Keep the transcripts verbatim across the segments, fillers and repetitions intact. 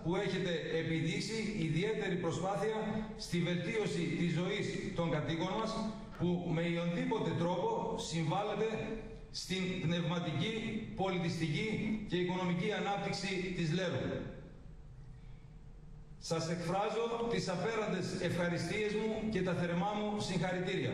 που έχετε επιδείξει ιδιαίτερη προσπάθεια στη βελτίωση της ζωής των κατοίκων μας, που με οποιονδήποτε τρόπο συμβάλλεται στην πνευματική, πολιτιστική και οικονομική ανάπτυξη της Λέρου. Σας εκφράζω τις απέραντες ευχαριστίες μου και τα θερμά μου συγχαρητήρια.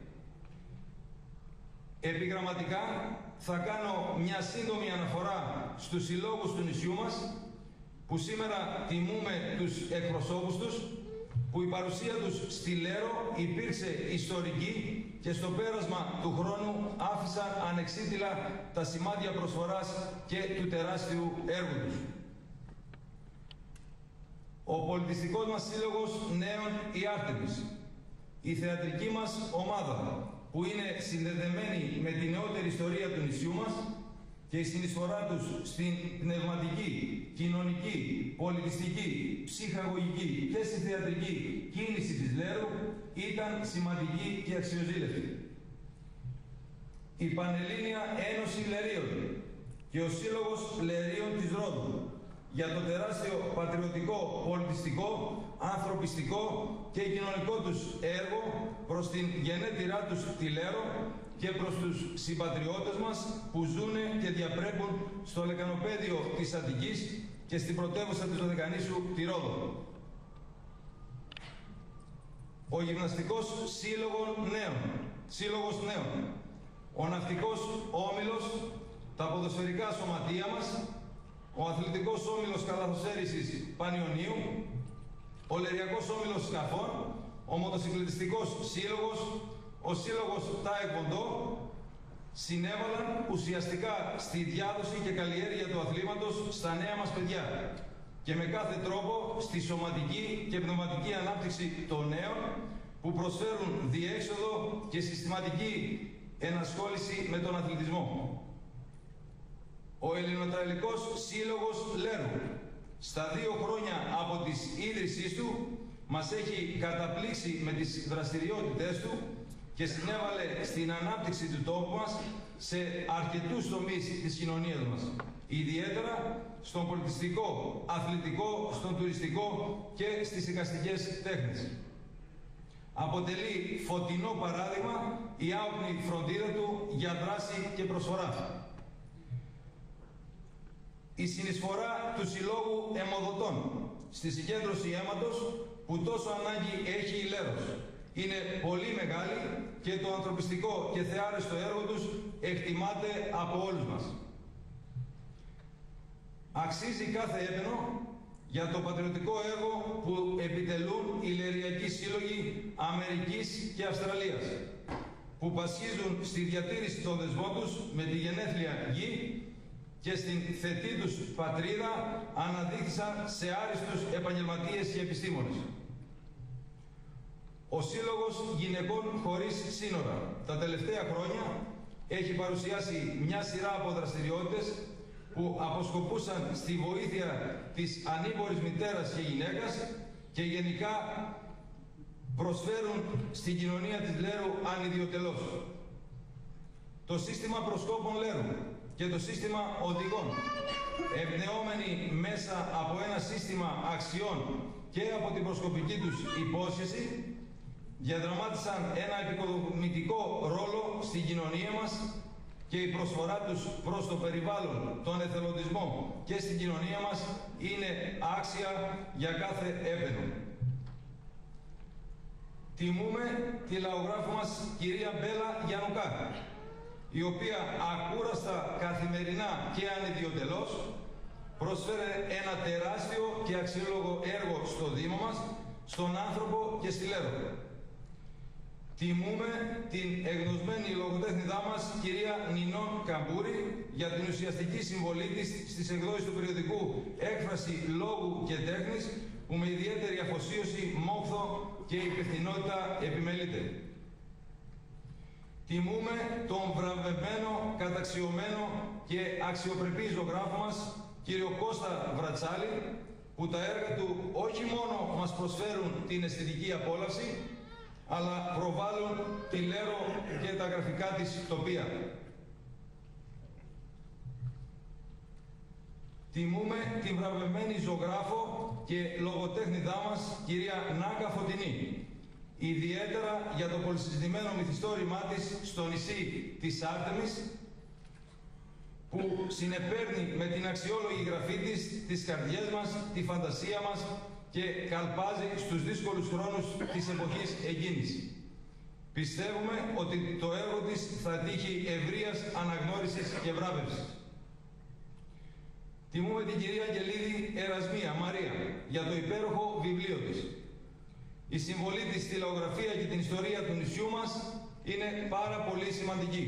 Επιγραμματικά θα κάνω μια σύντομη αναφορά στους συλλόγους του νησιού μας, που σήμερα τιμούμε τους εκπροσώπους τους, που η παρουσία τους στη Λέρο υπήρξε ιστορική και στο πέρασμα του χρόνου άφησαν ανεξίτηλα τα σημάδια προσφοράς και του τεράστιου έργου τους. Ο πολιτιστικός μας σύλλογος Νέων η Άρτεμις, η θεατρική μας ομάδα, που είναι συνδεδεμένη με τη νεότερη ιστορία του νησιού μας, και η συνεισφορά τους στην πνευματική, κοινωνική, πολιτιστική, ψυχαγωγική και στη θεατρική κίνηση της Λέρου ήταν σημαντική και αξιοζήλευτη. Η Πανελλήνια Ένωση Λερίων και ο Σύλλογος Λερίων της Ρόδου για το τεράστιο πατριωτικό, πολιτιστικό, ανθρωπιστικό και κοινωνικό τους έργο προς την γενέτειρά τους τη Λέρο και προς τους συμπατριώτες μας που ζουνε και διαπρέπουν στο λεκανοπέδιο της Αττικής και στην πρωτεύουσα της Δωδεκανήσου, τη Ρόδο. Ο Γυμναστικός Σύλλογος Νέων, Σύλλογος Νέων, ο Ναυτικός Όμιλος, τα ποδοσφαιρικά σωματεία μας, ο Αθλητικός Όμιλος Καλαθοσέρησης Πανιωνίου, ο Λεριακός Όμιλος Σκαφών, ο Μοτοσυκλετιστικός Σύλλογος, ο Σύλλογος Τάεκβοντό συνέβαλαν ουσιαστικά στη διάδοση και καλλιέργεια του αθλήματος στα νέα μας παιδιά και με κάθε τρόπο στη σωματική και πνευματική ανάπτυξη των νέων, που προσφέρουν διέξοδο και συστηματική ενασχόληση με τον αθλητισμό. Ο Ελληνοτραλικός Σύλλογος Λέρου, στα δύο χρόνια από τις ίδρυσής του, μας έχει καταπλήξει με τις δραστηριότητές του και συνέβαλε στην ανάπτυξη του τόπου μας σε αρκετούς τομείς της κοινωνίας μας. Ιδιαίτερα στον πολιτιστικό, αθλητικό, στον τουριστικό και στις εικαστικές τέχνες. Αποτελεί φωτεινό παράδειγμα η άοπνη φροντίδα του για δράση και προσφορά. Η συνεισφορά του Συλλόγου Αιμοδοτών στη συγκέντρωση αίματος, που τόσο ανάγκη έχει η Λέρος, είναι πολύ μεγάλη και το ανθρωπιστικό και θεάρεστο έργο τους εκτιμάται από όλους μας. Αξίζει κάθε έπαινο για το πατριωτικό έργο που επιτελούν οι Λεριακοί Σύλλογοι Αμερικής και Αυστραλίας, που πασχίζουν στη διατήρηση των δεσμών τους με τη γενέθλια γη και στην θετή τους πατρίδα αναδείχθησαν σε άριστους επαγγελματίες και επιστήμονες. Ο Σύλλογος Γυναικών Χωρίς Σύνορα τα τελευταία χρόνια έχει παρουσιάσει μια σειρά από δραστηριότητες που αποσκοπούσαν στη βοήθεια της ανήμπορης μητέρας και γυναίκας και γενικά προσφέρουν στην κοινωνία της Λέρου ανιδιοτελώς. Το σύστημα προσκόπων Λέρου και το σύστημα οδηγών, εμπνεόμενοι μέσα από ένα σύστημα αξιών και από την προσκοπική τους υπόσχεση, διαδραμάτισαν ένα επικοδομητικό ρόλο στην κοινωνία μας και η προσφορά τους προς το περιβάλλον, τον εθελοντισμό και στην κοινωνία μας είναι άξια για κάθε έπαινο. Τιμούμε τη λαογράφο μας κυρία Μπέλα Γιαννουκά, η οποία ακούραστα, καθημερινά και ανιδιοτελώς προσφέρει ένα τεράστιο και αξιόλογο έργο στο Δήμο μας, στον άνθρωπο και στη Λέρο. Τιμούμε την εγνωσμένη λογοτέχνηδά μας, κυρία Νινών Καμπούρη, για την ουσιαστική συμβολή της στις εκδόσεις του περιοδικού Έκφραση Λόγου και Τέχνης, που με ιδιαίτερη αφοσίωση, μόχθο και υπευθυνότητα επιμελείται. Τιμούμε τον βραβευμένο, καταξιωμένο και αξιοπρεπή ζωγράφο μας, κύριο Κώστα Βρατσάλη, που τα έργα του όχι μόνο μας προσφέρουν την αισθητική απόλαυση, αλλά προβάλλουν τη Λέρο και τα γραφικά της τοπία. Τιμούμε την βραβευμένη ζωγράφο και λογοτέχνητά μας, κυρία Νάκα Φωτεινή, ιδιαίτερα για το πολυσυζητημένο μυθιστόρημά της στο νησί της Άρτεμις, που συνεπέρνει με την αξιόλογη γραφή της τις καρδιές μας, τη φαντασία μας και καλπάζει στους δύσκολους χρόνους της εποχής εκείνης. Πιστεύουμε ότι το έργο της θα τύχει ευρείας αναγνώρισης και βράβευσης. Τιμούμε την κυρία Αγγελίδη Ερασμία Μαρία για το υπέροχο βιβλίο της. Η συμβολή της στη λαογραφία και την ιστορία του νησιού μας είναι πάρα πολύ σημαντική.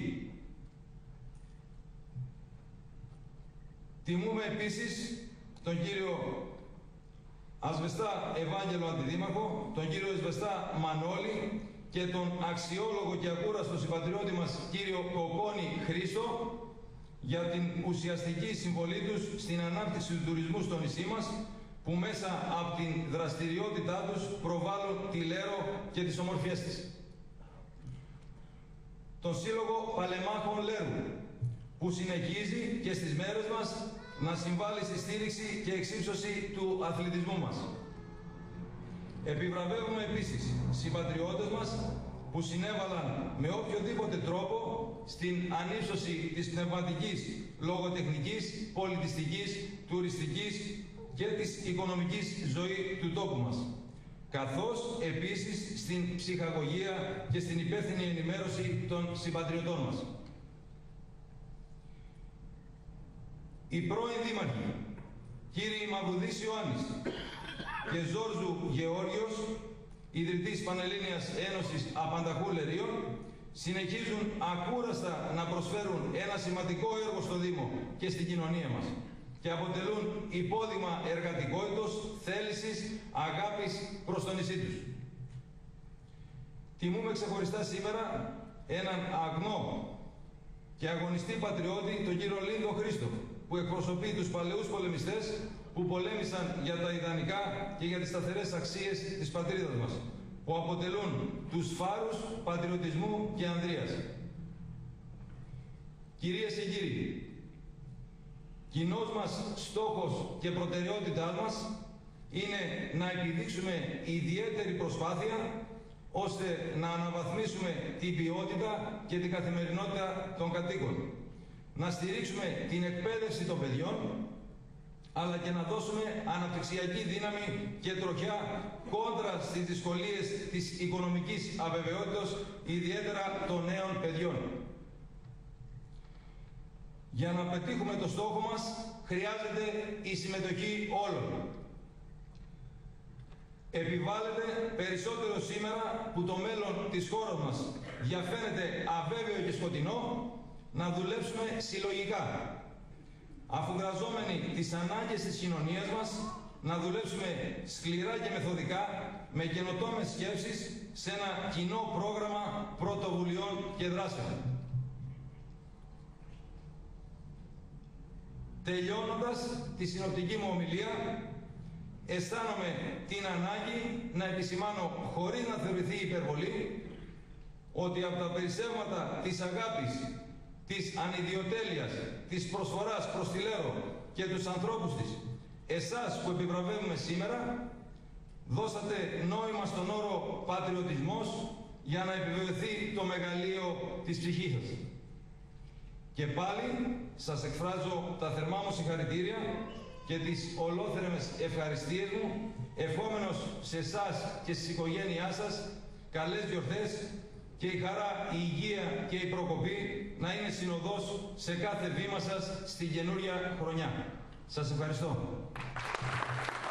Τιμούμε επίσης τον κύριο Ασβεστά Ευάγγελο Αντιδήμαρχο, τον κύριο Ασβεστά Μανώλη και τον αξιόλογο και ακούραστο συμπατριώτη μας κύριο Κοκόνη Χρήστο για την ουσιαστική συμβολή τους στην ανάπτυξη του τουρισμού στο νησί μας, που μέσα από την δραστηριότητά τους προβάλλουν τη Λέρο και τις ομορφιές της. Τον Σύλλογο Παλεμάχων Λέρου, που συνεχίζει και στις μέρες μας να συμβάλλει στη στήριξη και εξύψωση του αθλητισμού μας. Επιβραβεύουμε επίσης συμπατριώτες μας που συνέβαλαν με οποιοδήποτε τρόπο στην ανύψωση της πνευματικής, λογοτεχνικής, πολιτιστικής, τουριστικής και της οικονομικής ζωή του τόπου μας, καθώς επίσης στην ψυχαγωγία και στην υπεύθυνη ενημέρωση των συμπατριωτών μας. Οι πρώην δήμαρχοι, κύριοι Μαυρουδής Ιωάννης και Ζόρζου Γεώργιος, ιδρυτής Πανελλήνιας Ένωσης Απανταχού Λερίων, συνεχίζουν ακούραστα να προσφέρουν ένα σημαντικό έργο στο Δήμο και στην κοινωνία μας και αποτελούν υπόδειγμα εργατικότητος, θέλησης, αγάπης προς το νησί τους. Τιμούμε ξεχωριστά σήμερα έναν αγνό και αγωνιστή πατριώτη, τον κύριο Λίντο Χρήστο, που εκπροσωπεί τους παλαιούς πολεμιστές που πολέμησαν για τα ιδανικά και για τις σταθερές αξίες της πατρίδας μας, που αποτελούν τους φάρους πατριωτισμού και ανδρείας. Κυρίες και κύριοι, κοινός μας στόχος και προτεραιότητά μας είναι να επιδείξουμε ιδιαίτερη προσπάθεια ώστε να αναβαθμίσουμε την ποιότητα και την καθημερινότητα των κατοίκων, να στηρίξουμε την εκπαίδευση των παιδιών, αλλά και να δώσουμε αναπτυξιακή δύναμη και τροχιά κόντρα στις δυσκολίες της οικονομικής αβεβαιότητας, ιδιαίτερα των νέων παιδιών. Για να πετύχουμε το στόχο μας, χρειάζεται η συμμετοχή όλων. Επιβάλλεται περισσότερο σήμερα που το μέλλον της χώρας μας διαφαίνεται αβέβαιο και σκοτεινό, να δουλέψουμε συλλογικά, αφουγκραζόμενοι τις ανάγκες της κοινωνίας μας, να δουλέψουμε σκληρά και μεθοδικά, με καινοτόμες σκέψεις, σε ένα κοινό πρόγραμμα πρωτοβουλειών και δράσεων. Τελειώνοντας τη συνοπτική μου ομιλία, αισθάνομαι την ανάγκη να επισημάνω, χωρίς να θεωρηθεί υπερβολή, ότι από τα περισσεύματα της αγάπης, της ανιδιοτέλειας, της προσφοράς προς τη Λέρο και τους ανθρώπους της, εσάς που επιβραβεύουμε σήμερα, δώσατε νόημα στον όρο πατριωτισμός για να επιβεβαιωθεί το μεγαλείο της ψυχής σας. Και πάλι σας εκφράζω τα θερμά μου συγχαρητήρια και τις ολόθερμες ευχαριστίες μου, ευχόμενος σε εσάς και στις οικογένειάς σας καλές γιορτές και η χαρά, η υγεία και η προκοπή να είναι συνοδός σε κάθε βήμα σας στην καινούρια χρονιά. Σας ευχαριστώ.